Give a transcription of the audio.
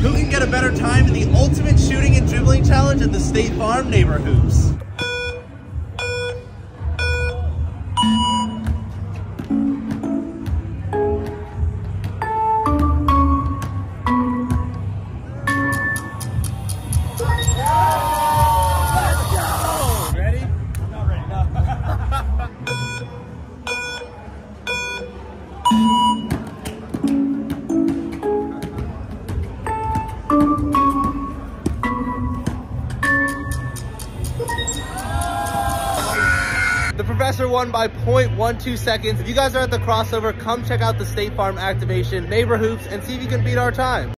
Who can get a better time in the ultimate shooting and dribbling challenge at the State Farm Neighborhoops? The professor won by 0.12 seconds. If you guys are at the crossover, come check out the State Farm activation, Neighborhoops, and see if you can beat our time.